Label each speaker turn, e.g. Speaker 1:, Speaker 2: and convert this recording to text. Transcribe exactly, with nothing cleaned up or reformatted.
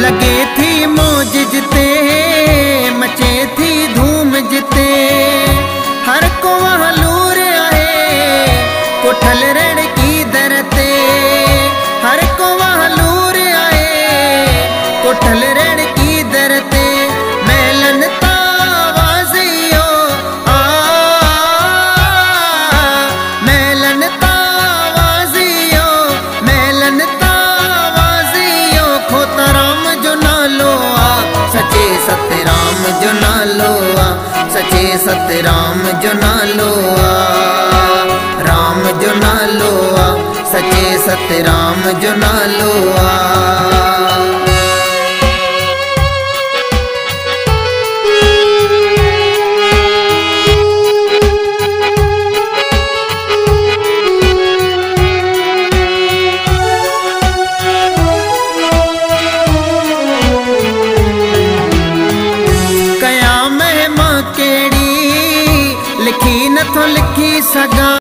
Speaker 1: लगे थी मौज जिते मचे थी धूम जिते हर को वहाँ लूर आए कोठल रण की दरते हर को वहाँ लूर आए कोठल रण की दरते मेलन तावाजियो आ मेलन तावाजियो मेलन तावाजियो खोता राम जो नालो आ सचे सतराम जो नालो आ सचे सतराम जो नालो आ राम जो नालो आ सचे सतराम जो नालो आ। लिखी नथो लिखी सगा।